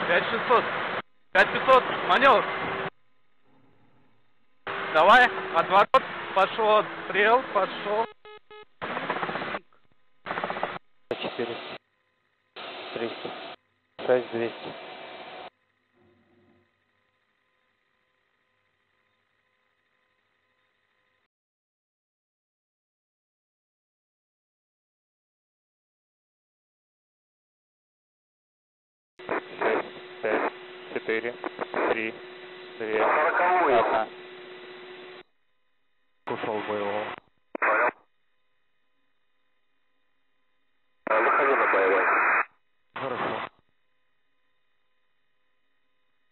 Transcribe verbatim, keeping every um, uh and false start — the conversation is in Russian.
пять шестьсот. пять пятьсот. Маневр. Давай. Отворот. Пошел отстрел. Пошел. четыреста. триста. шесть двести. шесть, пять, четыре, три, две, одна. Ушел боевого.